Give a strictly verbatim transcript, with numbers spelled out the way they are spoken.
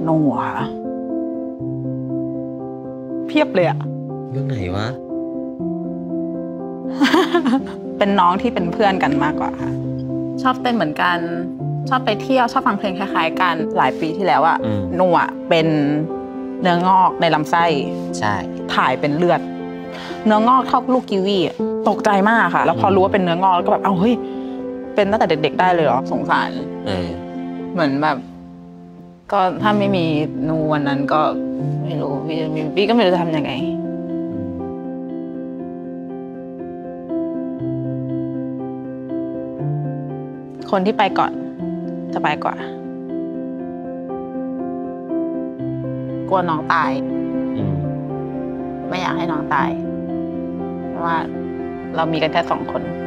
โน่ค่ะเพียบเลยอะเรื่องไหนวะเป็นน้องที่เป็นเพื่อนกันมากกว่าค่ะชอบเต้นเหมือนกันชอบไปเที่ยวชอบฟังเพลงคล้ายๆกันหลายปีที่แล้วอะโน่อะเป็นเนื้องอกในลำไส้ใช่ถ่ายเป็นเลือดเนื้องอกเท่าลูกกีวีตกใจมากค่ะแล้วพอรู้ว่าเป็นเนื้องอกแล้วก็แบบเอ้าเฮ้ยเป็นตั้งแต่เด็กๆได้เลยเหรอสงสารเหมือนแบบก็ถ้าไม่มีนูวันนั้นก็ไม่รู้พี่พี่ก็ไม่รู้จะทำยังไงคนที่ไปก่อนสบายกว่ากลัวน้องตายไม่อยากให้น้องตายเพราะว่าเรามีกันแค่สองคน